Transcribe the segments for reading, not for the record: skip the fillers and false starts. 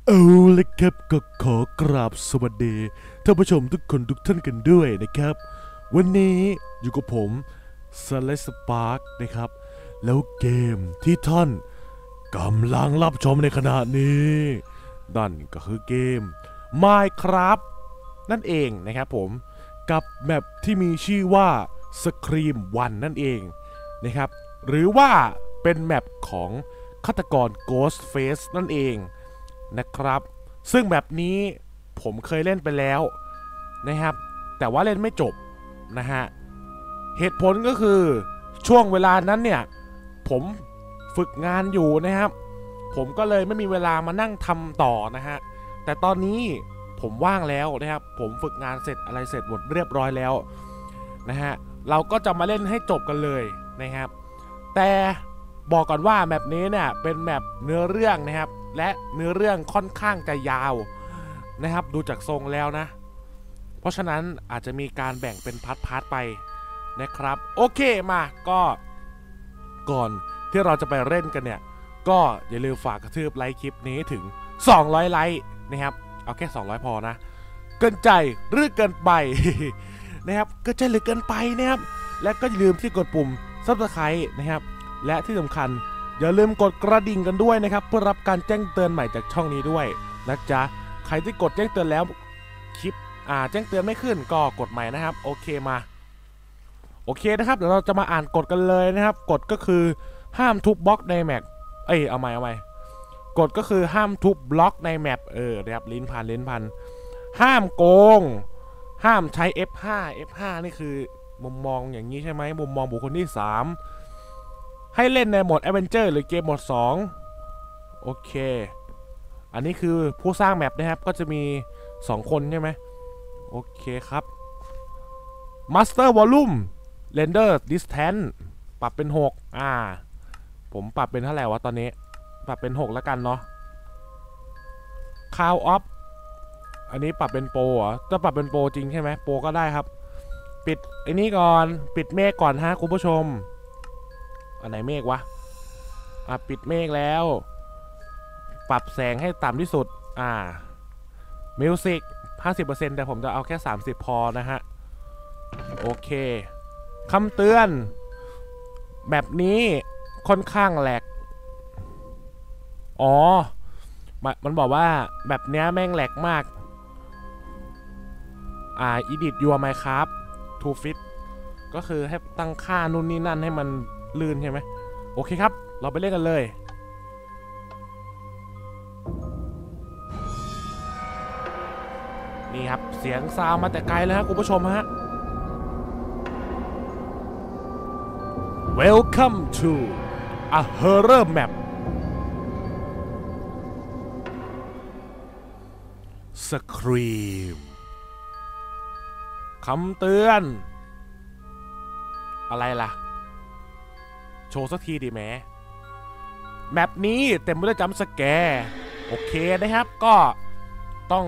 เอาละครับก็ขอกราบสวัสดีท่านผู้ชมทุกคนทุกท่านกันด้วยนะครับวันนี้อยู่กับผมสเลสปาร์กนะครับแล้วเกมที่ท่านกำลังรับชมในขณะนี้นั่นก็คือเกม Minecraft นั่นเองนะครับผมกับแมปที่มีชื่อว่า Scream 1นั่นเองนะครับหรือว่าเป็นแมปของฆาตกร Ghostface นั่นเองนะครับซึ่งแบบนี้ผมเคยเล่นไปแล้วนะครับแต่ว่าเล่นไม่จบนะฮะเหตุผลก็คือช่วงเวลานั้นเนี่ยผมฝึกงานอยู่นะครับผมก็เลยไม่มีเวลามานั่งทำต่อนะฮะแต่ตอนนี้ผมว่างแล้วนะครับผมฝึกงานเสร็จอะไรเสร็จหมดเรียบร้อยแล้วนะฮะเราก็จะมาเล่นให้จบกันเลยนะครับแต่บอกก่อนว่าแมปนี้เนี่ยเป็นแมปเนื้อเรื่องนะครับและเนื้อเรื่องค่อนข้างจะยาวนะครับดูจากทรงแล้วนะเพราะฉะนั้นอาจจะมีการแบ่งเป็นพาร์ทไปนะครับโอเคมาก็ก่อนที่เราจะไปเล่นกันเนี่ยก็อย่าลืมฝากกระทืบไลค์คลิปนี้ถึง200ไลค์นะครับเอาแค่200พอนะเกินใจหรือเกินไป นะครับเกินใจหรือเกินไปนะครับและก็อย่าลืมที่กดปุ่ม Subscribe นะครับและที่สำคัญอย่าลืมกดกระดิ่งกันด้วยนะครับเพื่อรับการแจ้งเตือนใหม่จากช่องนี้ด้วยนะจ๊ะใครที่กดแจ้งเตือนแล้วคลิปแจ้งเตือนไม่ขึ้นก็กดใหม่นะครับโอเคมาโอเคนะครับเดี๋ยวเราจะมาอ่านกฎกันเลยนะครับกฎก็คือห้ามทุบบล็อกในแมปเอาใหม่กฎก็คือห้ามทุบบล็อกในแมปนะครับลิ้นพันห้ามโกงห้ามใช้ F5 นี่คือมุมมองอย่างนี้ใช่ไหมมุมมองบุคคลที่3ให้เล่นในโหมด Adventure หรือเกมโหมด2โอเคอันนี้คือผู้สร้างแมปนะครับก็จะมี2คนใช่ไหมโอเคครับ Master Volume Render Distance ปรับเป็น6ผมปรับเป็นเท่าไหร่วะตอนนี้ปรับเป็น6แล้วกันเนาะ Count Off อันนี้ปรับเป็นโปรเหรอจะปรับเป็นโปรจริงใช่ไหมโปรก็ได้ครับปิดไอ้นี้ก่อนปิดเมฆก่อนฮะคุณผู้ชมอันไหนเมฆวะปิดเมฆแล้วปรับแสงให้ต่ำที่สุดมิวสิก50%แต่ผมจะเอาแค่30พอนะฮะโอเคคำเตือนแบบนี้ค่อนข้างแหลกมันบอกว่าแบบเนี้ยแม่งแหลกมากedit your Minecraft to fit ก็คือให้ตั้งค่านู่นนี่นั่นให้มันลื่นใช่ไหมโอเคครับเราไปเล่นกันเลยนี่ครับเสียงซาวมาแต่ไกลเลยครับคุณผู้ชมฮะ Welcome to a horror map Scream คำเตือนอะไรล่ะโชว์สักทีดีไหมแมปนี้เต็มไปด้วยจัมป์สแกร์โอเคนะครับก็ต้อง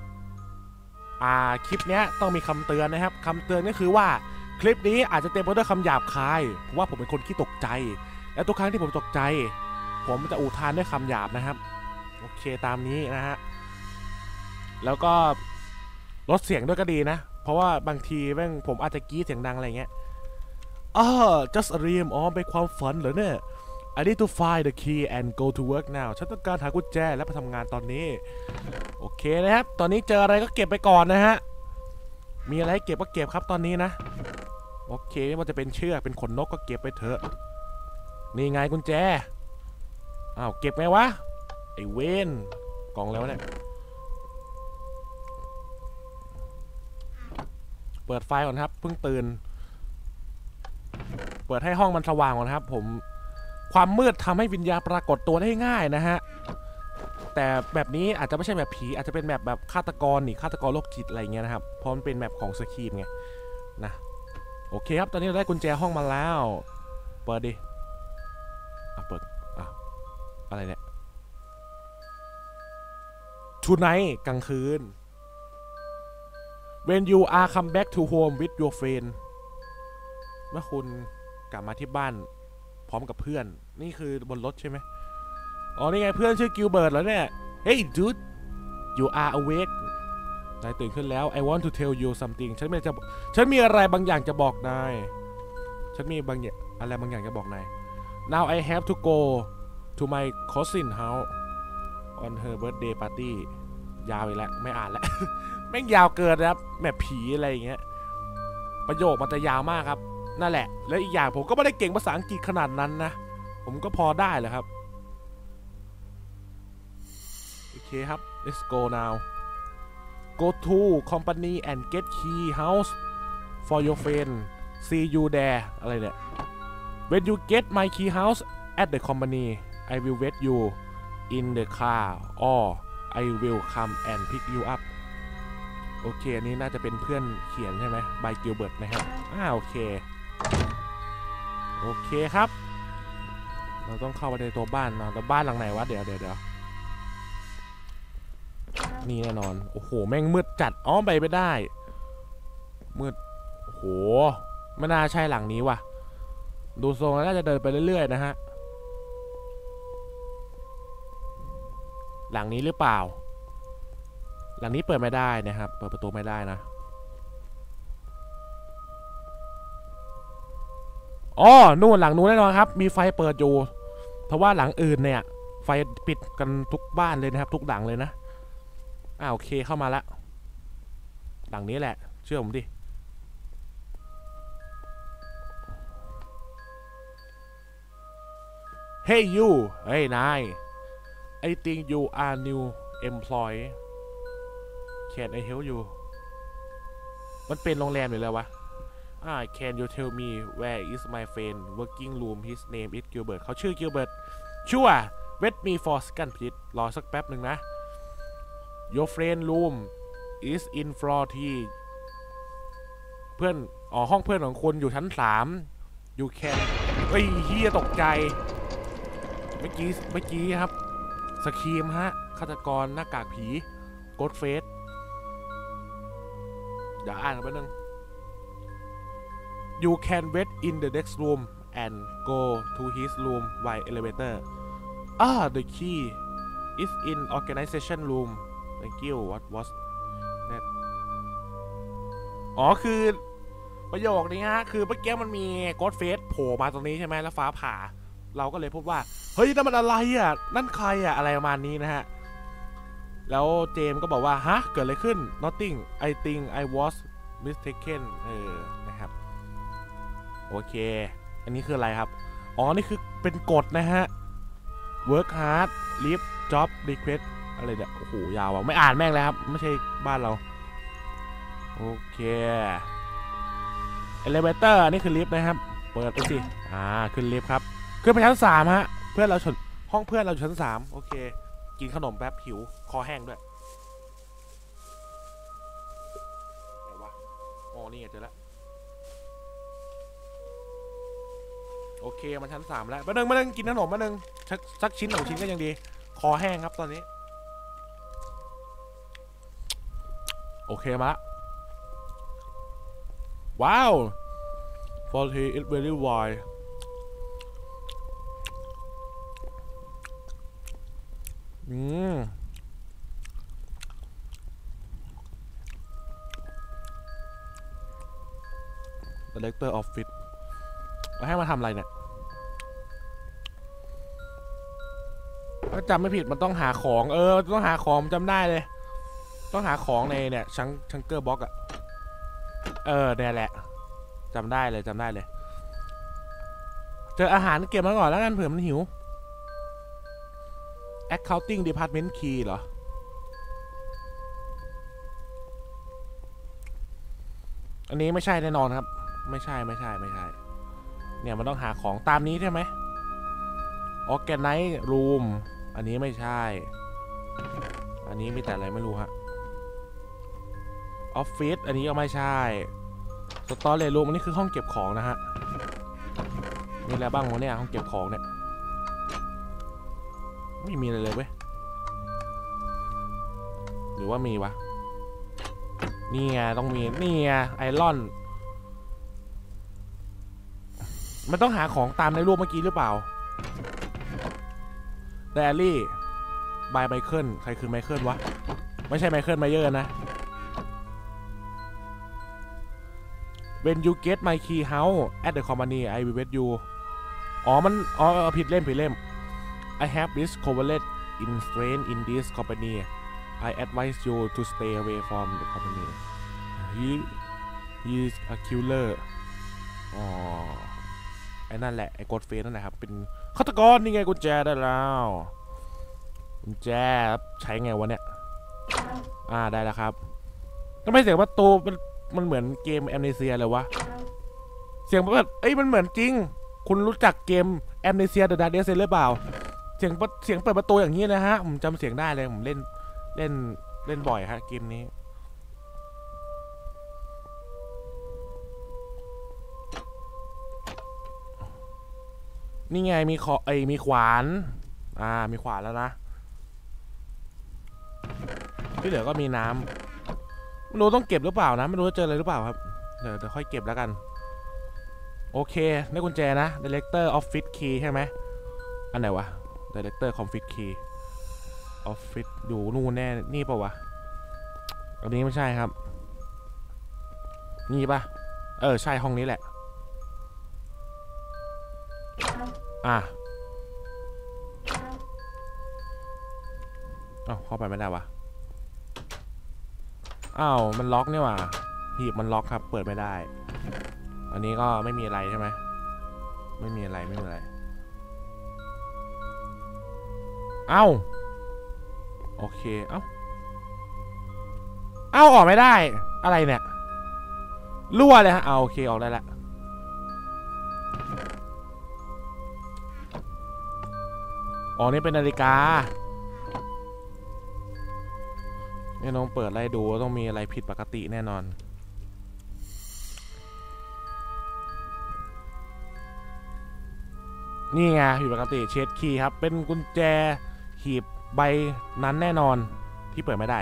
คลิปนี้ต้องมีคำเตือนนะครับคำเตือนก็คือว่าคลิปนี้อาจจะเต็มไปด้วยคำหยาบคายเพราะว่าผมเป็นคนขี้ตกใจและทุกครั้งที่ผมตกใจผมจะอุทานด้วยคำหยาบนะครับโอเคตามนี้นะฮะแล้วก็ลดเสียงด้วยก็ดีนะเพราะว่าบางทีแม่งผมอาจจะกรี๊ดเสียงดังอะไรเงี้ยjust a dream เป็นความฝันเหรอเนี่ย I need to find the key and go to work now ฉันต้องการหากุญแจและไปทำงานตอนนี้โอเคนะครับตอนนี้เจออะไรก็เก็บไปก่อนนะฮะมีอะไรเก็บก็เก็บครับตอนนี้นะโอเคไม่ว่าจะเป็นเชือกเป็นขนนกก็เก็บไปเถอะนี่ไงกุญแจเก็บไงวะไอเวนกล่องแล้วเนี่ยเปิดไฟก่อนครับเพิ่งตื่นเปิดให้ห้องมันสว่างก่อนครับผมความมืดทำให้วิญญาณปรากฏตัวได้ง่ายนะฮะแต่แบบนี้อาจจะไม่ใช่แบบผีอาจจะเป็นแบบฆาตกรฆาตกรโรคจิตอะไรเงี้ยนะครับเพราะมันเป็นแบบของสครีมไงนะโอเคครับตอนนี้เราได้กุญแจห้องมาแล้วเปิดดิเปิดอะไรเนี่ย Tonight กลางคืน When you are come back to home with your friend เมื่อคุณกลับมาที่บ้านพร้อมกับเพื่อนนี่คือบนรถใช่ไหมนี่ไงเพื่อนชื่อกิลเบิร์ตแล้วเนี่ย Hey dude you are awake นายตื่นขึ้นแล้ว I want to tell you something ฉันมีอะไรบางอย่างจะบอกนายฉันมีอะไรบางอย่างจะบอกนาย now I have to go to my cousin house on her birthday party ยาวอีกแล้วไม่อ่านแล้ว แม่งยาวเกินนะครับแบบผีอะไรอย่างเงี้ยประโยคมันจะยาวมากครับนั่นแหละและอีกอย่างผมก็ไม่ได้เก่งภาษาอังกฤษขนาดนั้นนะผมก็พอได้แหละครับโอเคครับ let's go now go to company and get key house for your friend see you there อะไรเนี่ย when you get my key house at the company I will wait you in the car or I will come and pick you up โอเคอันนี้น่าจะเป็นเพื่อนเขียนใช่ไหม by Gilbert นะครับโอเคครับเราต้องเข้าไปในตัวบ้านนะแต่บ้านหลังไหนวะเดี๋ยวนี่แน่นอนโอ้โหแม่งมืดจัดไปไม่ได้มืดโอ้โหไม่น่าใช่หลังนี้ว่ะดูทรงแล้วน่าจะเดินไปเรื่อยๆนะฮะหลังนี้หรือเปล่าหลังนี้เปิดไม่ได้นะครับเปิดประตูไม่ได้นะนู่นหลังนู้นแน่นอนครับมีไฟเปิดอยู่เพราะว่าหลังอื่นเนี่ยไฟปิดกันทุกบ้านเลยนะครับทุกหลังเลยนะโอเคเข้ามาละหลังนี้แหละเชื่อผมดิเฮ้ยยูเฮ้ยนาย I think you are new employee Can I help you มันเป็นโรงแรมหรืออะไรวะCan you tell me where is my friend working room his name is Gilbert เขาชื่อ Gilbert ชัวร์ wait me for a second please รอสักแป๊บหนึ่งนะ Your friend room is in floor ที่เพื่อนห้องเพื่อนของคุณอยู่ชั้น3 You can เฮียตกใจเมื่อกี้ครับสครีมฮะฆาตกรหน้ากากผี Ghostface อย่าอ่านกันไปนึง You can wait in the next room and go to his room by elevator the key is in organization room thank you what was that คือประโยคนี้ฮะคือเมื่อกี้มันมี Ghostface โผล่มาตรงนี้ใช่ไหมแล้วฟ้าผ่าเราก็เลยพูดว่าเฮ้ยนั่นมันอะไรนั่นใครอะไรประมาณนี้นะฮะแล้วเจมก็บอกว่าฮะเกิดอะไรขึ้น nothing I think I was mistaken นะครับโอเคอันนี้คืออะไรครับนี่คือเป็นกฎนะฮะ work hard live job request อะไรเนี่ยโอ้โหยาวไม่อ่านแม่งเลยครับไม่ใช่บ้านเราโอเค elevator นี่คือลิฟต์นะครับเปิดไปสิขึ้นลิฟต์ครับขึ้นไปชั้น3ฮะห้องเพื่อนเราอยู่ชั้น3โอเคกินขนมแป๊บหิวคอแห้งด้วยไหนวะนี่ไงเจอแล้วโอเคมันชั้น3แล้วมาหนึ่งกินขนมมาหนึ่งสักชิ้น2ชิ้นก็ยังดีคอแห้งครับตอนนี้โอเคมาละว้าว 40 is very wide Director Office ให้มาทำอะไรเนี่ยถ้าจำไม่ผิดมันต้องหาของต้องหาของจำได้เลยต้องหาของในเนี่ยชังเกอร์บ็อกเนี่ยแหละจำได้เลยเจออาหารเก็บมาก่อนแล้วกันเผื่อมันหิว Accounting Department Key เหรออันนี้ไม่ใช่แน่นอนครับไม่ใช่เนี่ยมันต้องหาของตามนี้ใช่ไหม Organize Room อันนี้ไม่ใช่อันนี้มีแต่อะไรไม่รู้ฮะ Office อันนี้ก็ไม่ใช่ Storage Room อันนี้คือห้องเก็บของนะฮะมีอะไรบ้างวะเนี่ยห้องเก็บของเนี่ยไม่มีอะไรเลยเว้ยหรือว่ามีวะนี่ไงต้องมีนี่ไงไอรอนมันต้องหาของตามในรูปเมื่อกี้หรือเปล่าไดอารี่บายไมเคิลใครคือไมเคิลวะไม่ใช่ไมเคิลไมเยอร์นะ When you get my key house at the company I will wait you อ๋อมันผิดเล่ม I have discovered in strength in this company I advise you to stay away from the company he is a killer อ๋อไอ้นั่นแหละไอ้กดเฟสนั่นแหละครับเป็นฆาตกรนี่ไงกุญแจได้แล้วกุญแจใช้ไงวะเนี่ยได้แล้วครับทำไมเสียงประตูมันเหมือนเกมแอมเนเซียเลยวะเสียงแบบมันเหมือนจริงคุณรู้จักเกมแอมเนเซียเดอะดาร์กเดซหรือเปล่าเสียงเปิดประตูอย่างนี้นะฮะผมจำเสียงได้เลยผมเล่นบ่อยฮะเกมนี้นี่ไงมีมีขวานมีขวานแล้วนะที่เหลือก็มีน้ำไม่รู้ต้องเก็บหรือเปล่านะไม่รู้จะเจออะไรหรือเปล่าครับเดี๋ยวค่อยเก็บแล้วกันโอเคได้กุญแจนะ Director Office Key ใช่ไหมอันไหนวะ Director Office Key Office อยู่นู่นแน่นี่ป่าวะอันนี้ไม่ใช่ครับนี่ปะใช่ห้องนี้แหละเข้าไปไม่ได้วะมันล็อกนี่หว่าหีบมันล็อกครับเปิดไม่ได้อันนี้ก็ไม่มีอะไรใช่ไหมไม่มีอะไรโอเคออกไม่ได้อะไรเนี่ยรั่วเลยฮะโอเคออกได้แล้วนี่เป็นนาฬิกาเนี่ยน้องเปิดอะไรดูต้องมีอะไรผิดปกติแน่นอนนี่ไงผิดปกติเช็ดคีย์ครับเป็นกุญแจหีบใบนั้นแน่นอนที่เปิดไม่ได้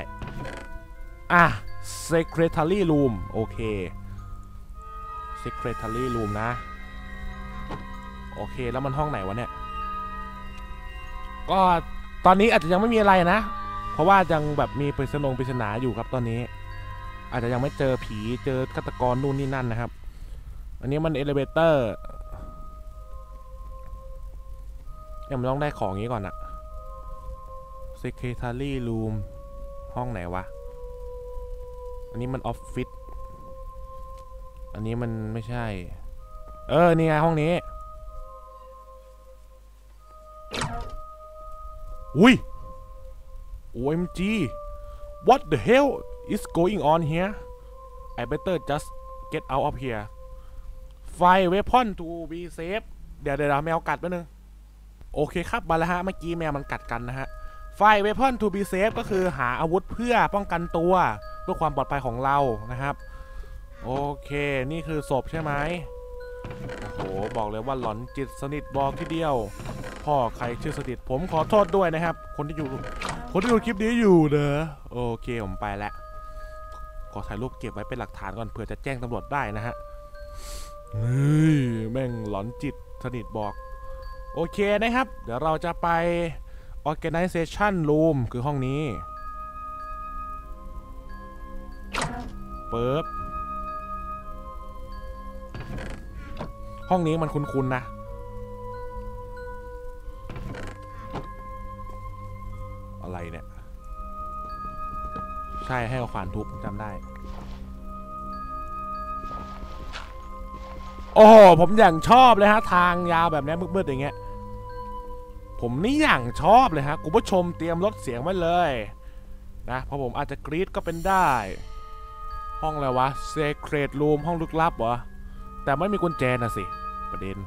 secretary room โอเค secretary room นะโอเคแล้วมันห้องไหนวะเนี่ยก็ตอนนี้อาจจะยังไม่มีอะไรนะเพราะว่ายังแบบมีปริศนาอยู่ครับตอนนี้อาจจะยังไม่เจอผีเจอฆาตกรนู่นนี่นั่นนะครับอันนี้มันเอลิเวเตอร์ยังต้องได้ของนี้ก่อนอะ Secretary Room ห้องไหนวะอันนี้มันออฟฟิศอันนี้มันไม่ใช่นี่ไงห้องนี้อุ้ย OMG What the hell is going on here I better just get out of here Find weapon to be safe เดี๋ยวแมวกัดแป๊บนึงโอเคครับมาแล้วฮะเมื่อกี้แมวมันกัดกันนะฮะ Find weapon to be safe ก็คือหาอาวุธเพื่อป้องกันตัวเพื่อความปลอดภัยของเรานะครับโอเคนี่คือศพใช่ไหมโอ้โหบอกเลยว่าหลอนจิตสนิทบอกทีเดียวพ่อใครชื่อสนิทผมขอโทษด้วยนะครับคนที่ดูคลิปนี้อยู่นะโอเคผมไปแล้วขอถ่ายรูปเก็บไว้เป็นหลักฐานก่อนเผื่อจะแจ้งตำรวจได้นะฮะเฮ้ยแม่งหลอนจิตสนิทบอกโอเคนะครับเดี๋ยวเราจะไป organization room คือห้องนี้เปิดห้องนี้มันคุ้นๆนะอะไรเนี่ยใช่ให้เอาขวานทุบจำได้โอ้ผมอย่างชอบเลยฮะทางยาวแบบนี้มืดๆอย่างเงี้ยผมนี่อย่างชอบเลยฮะคุณผู้ชมเตรียมลดเสียงไว้เลยนะเพราะผมอาจจะกรี๊ดก็เป็นได้ห้องอะไรวะ Secret Room ห้องลึกลับเหรอแต่ไม่มีกุญแจนะสิประเด็น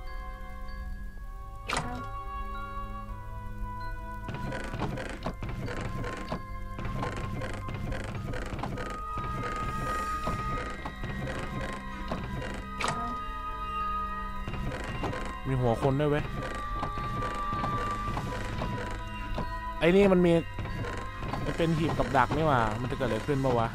มีหัวคนด้วยเว้ยไอ้นี่มันเป็นหีบกับดักนี่หว่ามันจะเกิดอะไรขึ้นบ้างวะ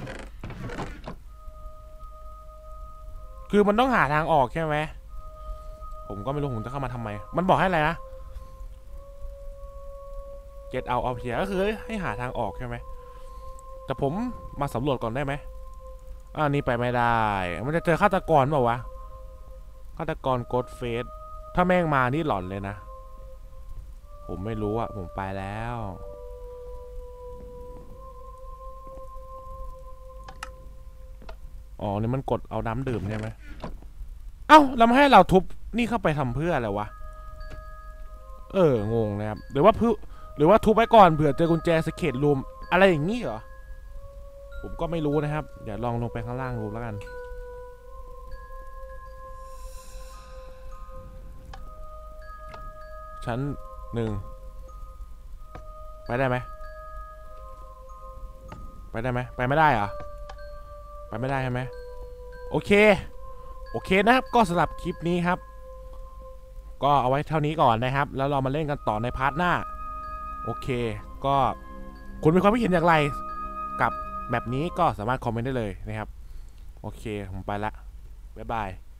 คือมันต้องหาทางออกใช่ไหมผมก็ไม่รู้ผมจะเข้ามาทำไมมันบอกให้อะไรนะ Get out of here ก็คือให้หาทางออกใช่ไหมแต่ผมมาสำรวจก่อนได้ไหมนี่ไปไม่ได้มันจะเจอฆาตกรเปล่าวะฆาตกรโกดเฟสถ้าแม่งมานี่หลอนเลยนะผมไม่รู้อะผมไปแล้วอ๋อนี่มันกดเอาน้ำดื่มใช่ไหมเอ้าแล้วมาให้เราทุบนี่เข้าไปทำเพื่ออะไรวะงงนะครับหรือว่าทุบไว้ก่อนเผื่อเจอกุญแจสเก็ตรูมอะไรอย่างนี้เหรอผมก็ไม่รู้นะครับเดี๋ยวลองลงไปข้างล่างดูแล้วกันชั้น1ไปได้ไหมไปได้ไหมไปไม่ได้เหรอไปไม่ได้ใช่ไหมโอเคนะครับก็สำหรับคลิปนี้ครับก็เอาไว้เท่านี้ก่อนนะครับแล้วเรามาเล่นกันต่อในพาร์ทหน้าโอเคก็คุณมีความคิดเห็นอย่างไรกับแบบนี้ก็สามารถคอมเมนต์ได้เลยนะครับโอเคผมไปละบ๊ายบาย